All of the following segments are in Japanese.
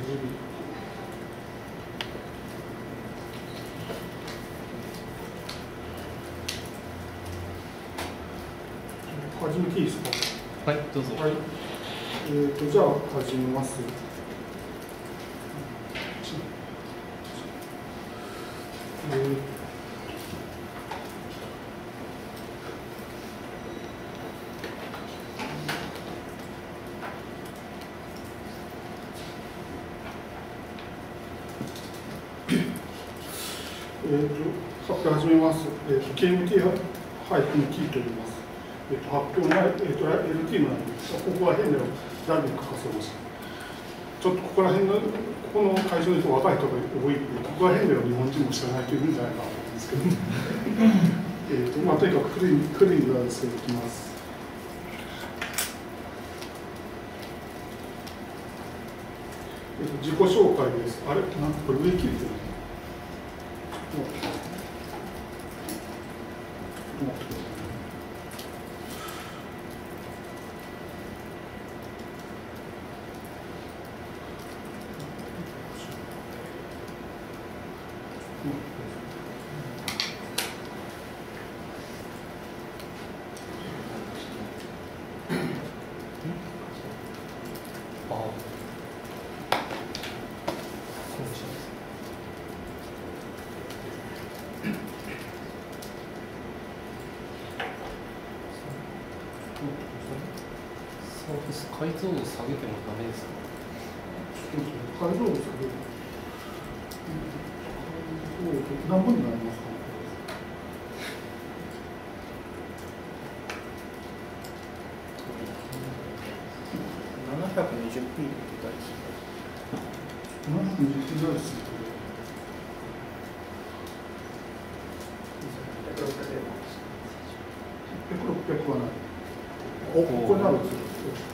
始めていいですか。 はい、どうぞ。 はい。じゃあ始めます。発表始めます。KMT-T と言います。発表前、LT のここら辺ではだいぶ書かせました。ちょっとここら辺の、ここの会場の人、若い人が多い、ここら辺では日本人も知らない人いるんじゃないかと思うんですけど、とにかくクリーンにはですね、いきます。自己紹介です。あれ、なんかこれ上切れてる。 解像度下げてもダメですか？ 解像度下げる。何分になりますか？ 720p で大事。 720p 大事。600はない。ここにあるんですよ。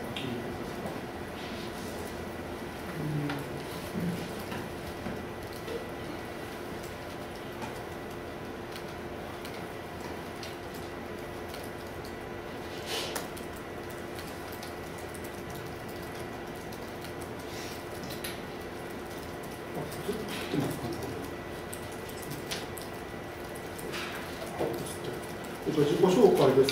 自己紹介です。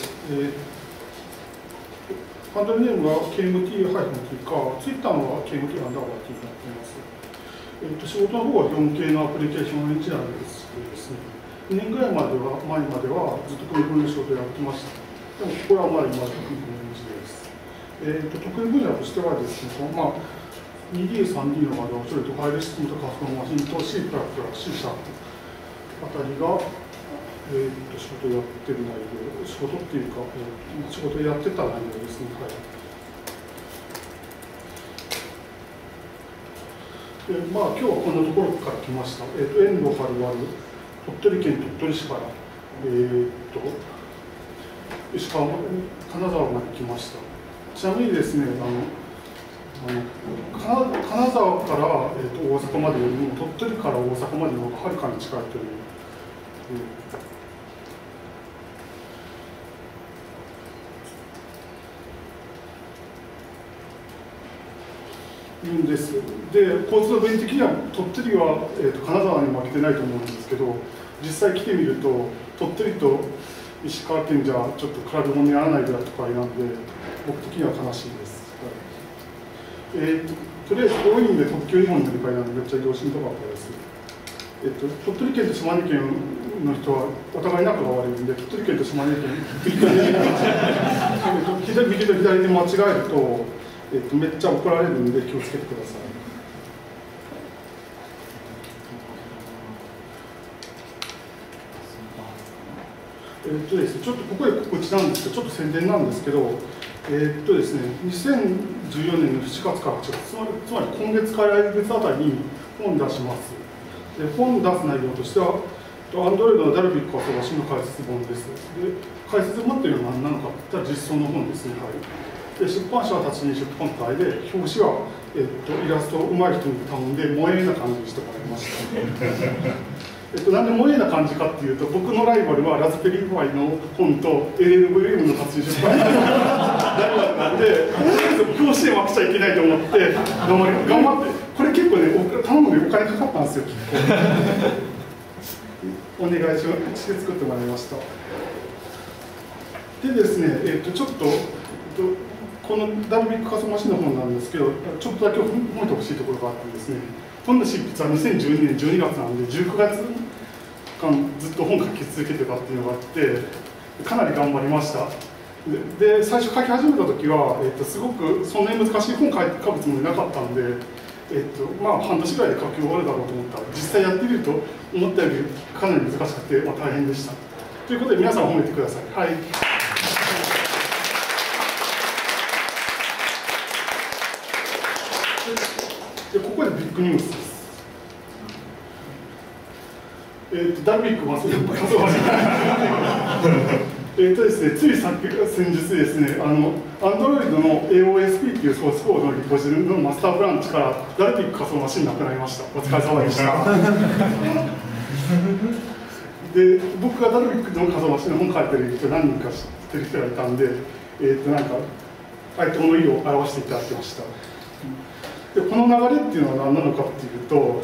ハンドルネームは KMT-T か、ツイッターのは KMT_T になっています。仕事の方は 4K のアプリケーションエンジニアですね。2年ぐらい前まではずっと組み込みの仕事をやってました。でも、これは今、組み込みの時代です。得意分野としてはですね、2D、3D の画像処理とファイルシステムとカスタムマシンと C++、C# あたりが、仕事をやってる内容、仕事っていうか、仕事をやってた内容ですね。はい。今日はこんなところから来ました。遠路はるばる、鳥取県鳥取市から、石川、金沢まで来ました。ちなみにですね、金沢から、大阪までよりも、鳥取から大阪までの方がはるかに近いという。です。で、交通の便的には鳥取は、金沢に負けてないと思うんですけど、実際来てみると、鳥取と石川県じゃちょっと比べ物にならないぐらい都会なんで、僕的には悲しいです。とりあえず、多いんで特急日本の乗り換えなんで、めっちゃ移動しんどかったです。鳥取県と島根県の人はお互い仲が悪いんで、鳥取県と島根県、右と左で間違えると、めっちゃ怒られるんで気をつけてください。ですね、ちょっとここで告知なんですけど、ちょっと宣伝なんですけど、ですね、2014年の7月から8月、つまり今月から来月あたりに本出します。で、本出す内容としては、Android のダルビック遊ばしの解説本です。で、解説本っていうのは何なのかって言ったら実装の本ですね。はい。で、出版社たちに出版会で、表紙は、イラストを上手い人に頼んで、萌えな感じにしてもらいました。なんで萌えな感じかっていうと、僕のライバルはラズベリーパイの本と LLVM の活字出版社のライバルなんで、表紙で負けちゃいけないと思って、頑張って、これ結構ね、頼むのにお金かかったんですよ、結構。お願いして作ってもらいました。でですね、ちょっと、このダルビック仮想マシンの本なんですけど、ちょっとだけ褒めてほしいところがあってですね、本の執筆は2012年12月なんで、19月間ずっと本書き続けてたっていうのがあって、かなり頑張りました。で最初書き始めた時は、すごくそんなに難しい本書くつもりなかったんで、まあ半年ぐらいで書き終わるだろうと思ったら、実際やってみると思ったよりかなり難しくて、大変でした。ということで皆さん褒めてください。はい。でここでビッグニュースです。ダルビック仮想マシンですね、つい先日ですね、Android の AOSP っていうソースコードのリポジトリのマスターブランチからダルビック仮想マシンなくなりました。お疲れ様でした。で、僕がダルビックの仮想マシンの本書いてる人何人か知ってる人がいたんで、なんか相手の意を表していただきました。で、この流れっていうのは何なのかっていうと、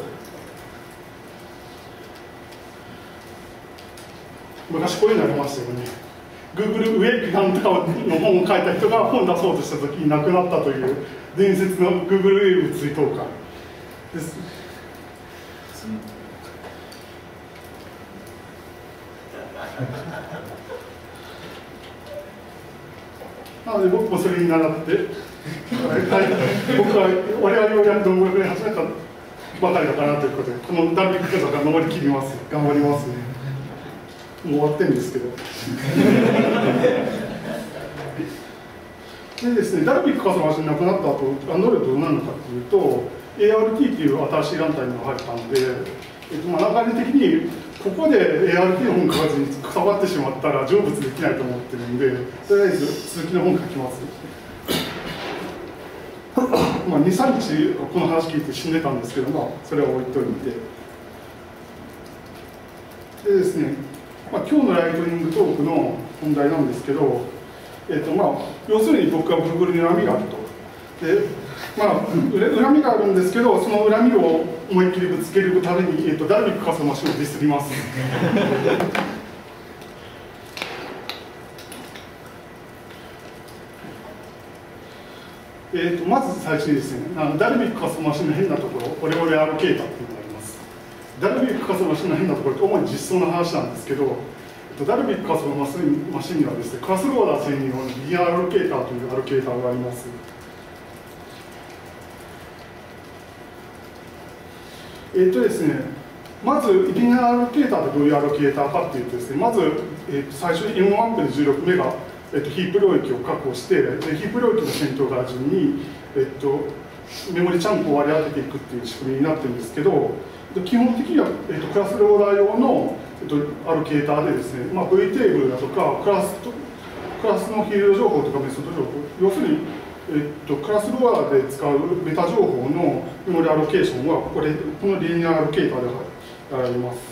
昔こういうのありましたよね。Google ウェイクなんとかの本を書いた人が本出そうとした時に亡くなったという伝説の Google ウェイク追悼会です。なので僕もそれに倣って僕は我々をやる動画で始めたばかりだからということで、このダルビック家族が登り切ります。頑張りますね。もう終わってるんですけど。でですね、ダルビック仮想マシンなくなった後、Androidどうなるのかというと、ART という新しい団体が入ったので、流れ的にここで ART の本書かずに関わってしまったら成仏できないと思ってるんで、とりあえず続きの本書きます。2、3日この話聞いて死んでたんですけど、それは置いといて。でですね、今日のライトニングトークの本題なんですけど、要するに僕は Google に恨みがあると。で、恨みがあるんですけど、その恨みを思いっきりぶつけるために、ダルビック仮想マシンをディスります。まず最初にですね、ダルビック仮想マシンの変なところ、オレオレアロケーターっていうのがあります。ダルビック仮想マシンの変なところって主に実装の話なんですけど、ダルビック仮想マシンにはですね、クラスローダー専用のリニアアロケーターというアロケーターがあります。ですね、まずリニアアロケーターってどういうアロケーターかっていうとですね、まず、最初に M マップで16メガ、ヒープ領域を確保して、ヒープ領域の先頭から順に、メモリチャンクを割り当てていくっていう仕組みになってるんですけど、基本的には、クラスローダー用の、アロケーターでですね、V テーブルだとかクラスのフィールド情報とかメソッド情報、要するに、クラスローダーで使うメタ情報のメモリアロケーションはこのリニアアロケーターでやられます。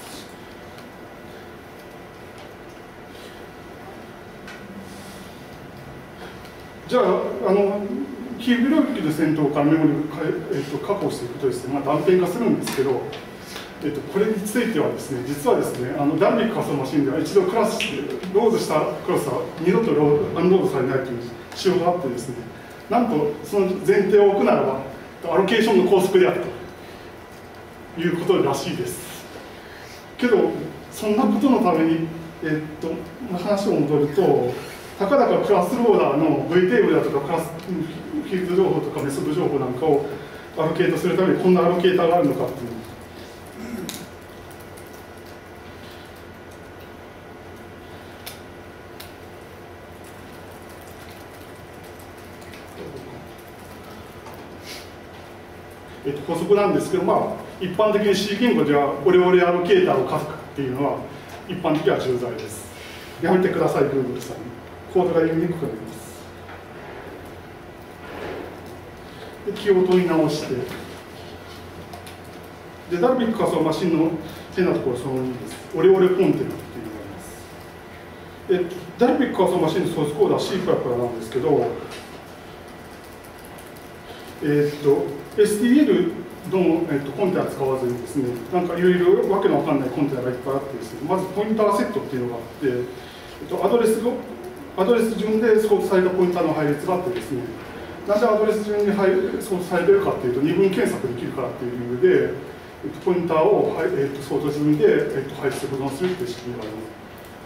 じゃあ、キープ領域の先頭からメモリを、確保していくとですね、断片化するんですけど、これについてはですね、実はですね、ダルビック仮想マシンでは一度ロードしたクラスは二度とアンロードされないという仕様があってですね、なんとその前提を置くならば、アロケーションの高速であるということらしいです。けど、そんなことのために、話を戻ると、たかだかクラスローダーの V テーブルだとかクラスフィールド情報とかメソッド情報なんかをアロケートするためにこんなアロケーターがあるのかっていう。補足なんですけど、一般的に C 言語ではオレオレアロケーターを書くっていうのは一般的には重罪です。やめてください、Google さん。コードが読みにくくなります。で、気を取り直して、で、ダルビック仮想マシンの変なところその2です。オレオレコンテナっていうのがあります。ダルビック仮想マシンのソースコードは C からなんですけど、 STL の、コンテナ使わずにですね、なんかいろいろわけのわかんないコンテナがいっぱいあってですね、まずポインターセットっていうのがあって、アドレス順でソートされたポインターの配列があってですね、なんでアドレス順にソートされてるかっていうと、二分検索できるからっていう理由で、ポインターを、ソート順で、配列で保存するっていう仕組みがあります。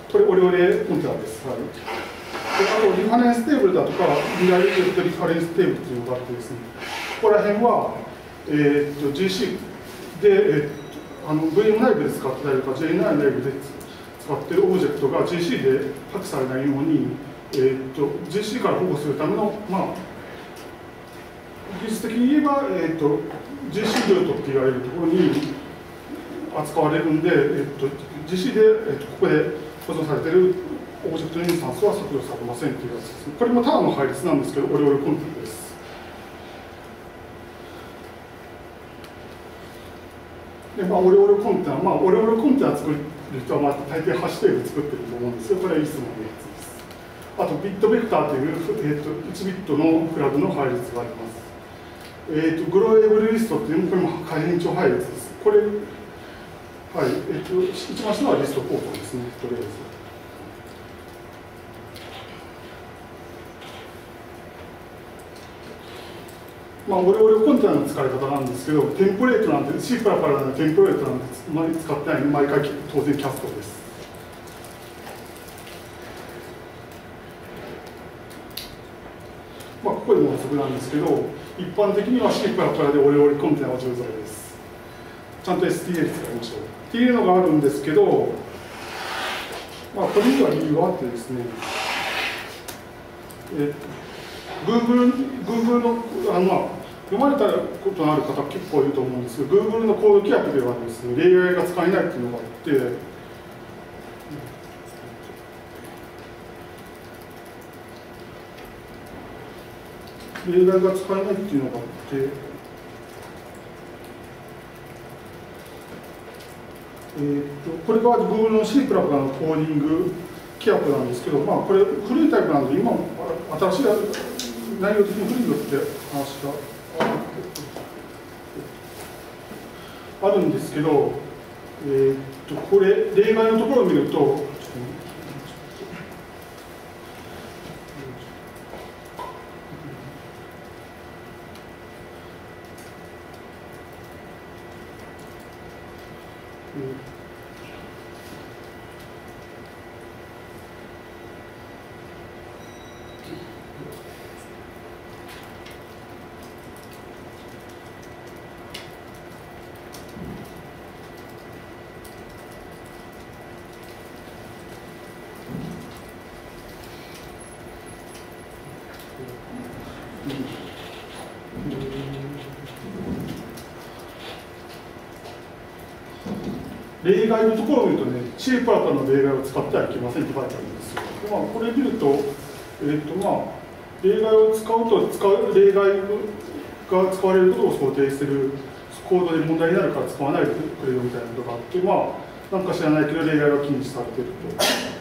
これ、オレオレコンテナです。はい、であと、リファレンステーブルだとか、リアルリファレンステーブルっていうのがあってですね、ここら辺は、GC で、VM 内部で使ってたりとか、JNI 内部で使っているオブジェクトが GC で破棄されないように、GC から保護するための、技術的に言えば、GC ルートって言われるところに扱われるんで、GC で、ここで保存されているオブジェクトのインスタンスは削除されませんっていうやつですね。これもただの配列なんですけど、オレオレコンテナです。でオレオレコンテナ、オレオレコンテナ作る人は大抵ハッシュテーブル作ってると思うんですよ。これはいつものやつです。あと、ビットベクターという、1ビットのフラグの配列があります。グローエブルリストっていうのも、これも可変調配列です。これ、はい、一番下はリストポートですね、とりあえず。オレオレコンテナの使い方なんですけど、テンプレートなんて、C++ のテンプレートなんて使ってないので、毎回当然キャストです。ここでも補足なんですけど、一般的には C++ でオレオレコンテナは重罪です。ちゃんと STL 使いましょう。っていうのがあるんですけど、これには理由があってですね、Google の、読まれたことのある方結構いると思うんですけど、Google のコード規約ではですね、例外が使えないっていうのがあって、例外が使えないっていうのがあって、これが Google の C++ のコーディング規約なんですけど、これ古いタイプなんで、今、新しい内容的に古いのって話があるんですけど、これ、例外のところを見ると、例外のところを見るとね、C++ の例外を使ってはいけませんって書いてあるんですよ。これ見ると、例外を使うと例外が使われることを想定しているコードで問題になるから使わないでくれよみたいなことがあって、なんか知らないけど例外が禁止されていると。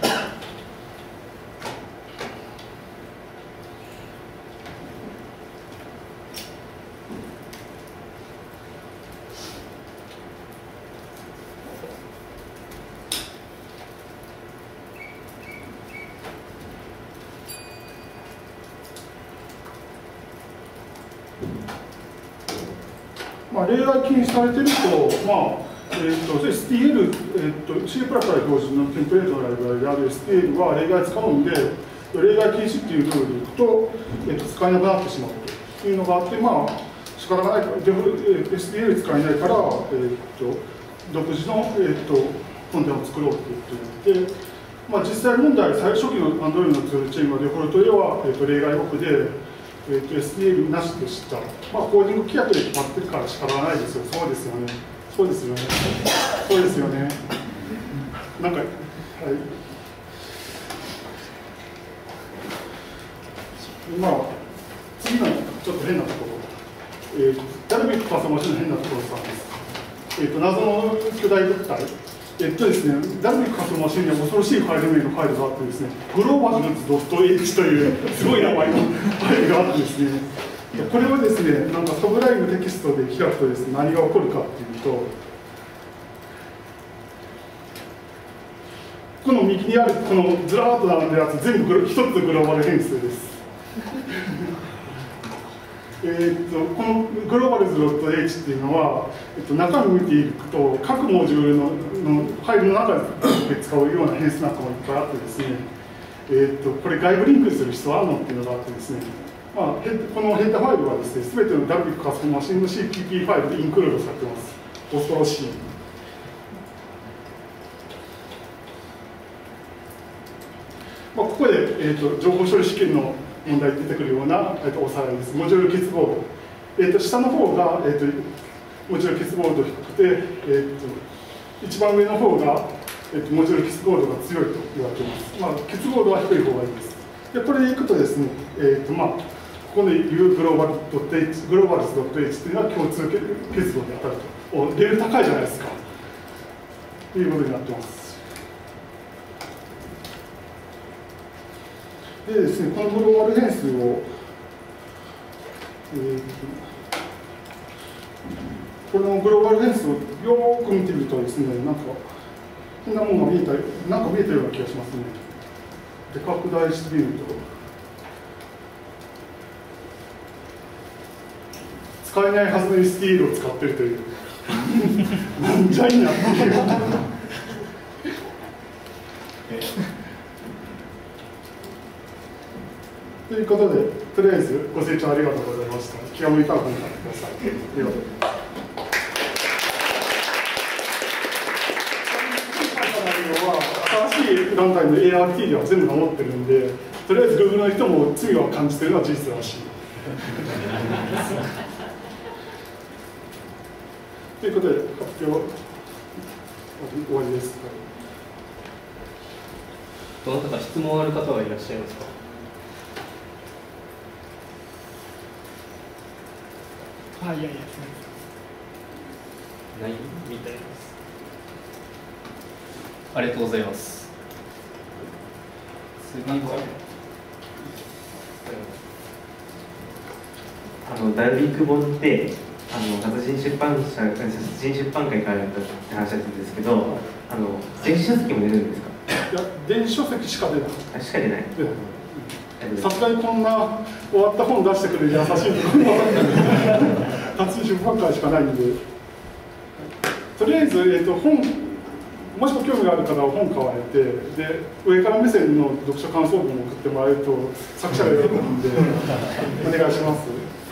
例外禁止されていると、STL、C++ 標準のテンプレートのライブラリである STL は例外使うんで、例外禁止っていうルールでいくと、使えなくなってしまうというのがあって、仕方がないから、STL 使えないから、独自の、コンテナを作ろうって言って、実際問題、最初期の Android のツールチェーンはデフォルトでは、例外オフで、STL なしでした。コーディング規約で決まってるから仕方がないですよ。そうですよね。そうですよね。そうですよね。なんか、はい。次のちょっと変なところ。ダルビックパスマシンの変なところさんです。謎の巨大物体。ですね、ダルビックパスマシンには恐ろしいファイル名のファイルがあってですね、グローバルズ .h というすごい名前のファイルがあってですね、 これはですね、なんかサブライムテキストで開くとですね、何が起こるかっていうと、この右にあるこのずらーっと並んでるやつ、全部一つグローバル変数です。このグローバルズ .h っていうのは、中身見ていくと、各モジュールのファイルの中で使うような変数なんかもいっぱいあってですね、これ外部リンクする必要あるのっていうのがあってですね、まあ、このヘッダファイルはですね、すべての W カスタマシンの CPP ファイルでインクルードされています。恐ろしい。まあ、ここで、情報処理試験の問題に出てくるような、おさらいです。モジュール結合度。下の方が、モジュール結合度低くて、一番上の方が、モジュール結合度が強いと言われています。まあ、結合度は低い方がいいです。でこれでいくとですね、まあ、ここでいうグローバルズ .h っていうのは共通結合で当たると。レベル高いじゃないですか。ということになっています。でですね、このグローバル変数を、このグローバル変数をよーく見てみるとですね、なんか変なものが見えたような気がしますね。で、拡大してみると、使えないはずの STL を使っているという、なんじゃいなっていう。ということで、とりあえずご清聴ありがとうございました。気が向いたら本からください。では新しい団体の ART では全部守ってるんで、とりあえず Google の人も罪を感じているのは事実らしい。ということで、発表終わりです。 どなたか質問ある方はいらっしゃいますか。 いやいや、 ないみたいです。ありがとうございます。次はダルビック本って殺人出版会からやったって話だったんですけど、電子書籍も出るんですか？ いや、電子書籍しか出ない。 しか出ない。 さすがにこんな終わった本出してくれる優しいところは達人出版会しかないんで、とりあえず、本、もしも興味がある方は本買われて、で上から目線の読書感想文を送ってもらえると作者が喜ぶんでお願いします。